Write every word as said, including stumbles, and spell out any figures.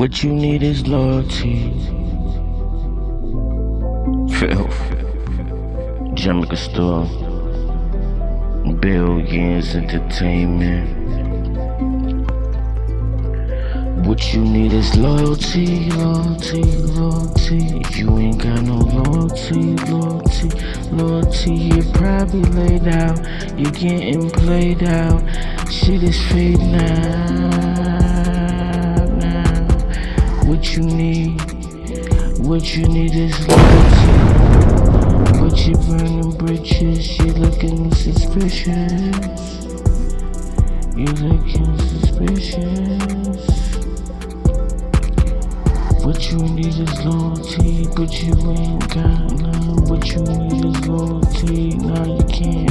What you need is loyalty. Filth. Jermin, Costor. Billions Entertainment. What you need is loyalty, loyalty, loyalty. If you ain't got no loyalty, loyalty, loyalty, you're probably laid out. You're getting played out. Shit is fading out now. What you need, what you need is loyalty. But you burning bridges, you looking suspicious. You looking suspicious. What you need is loyalty, but you ain't got none. What you need is loyalty, now you can't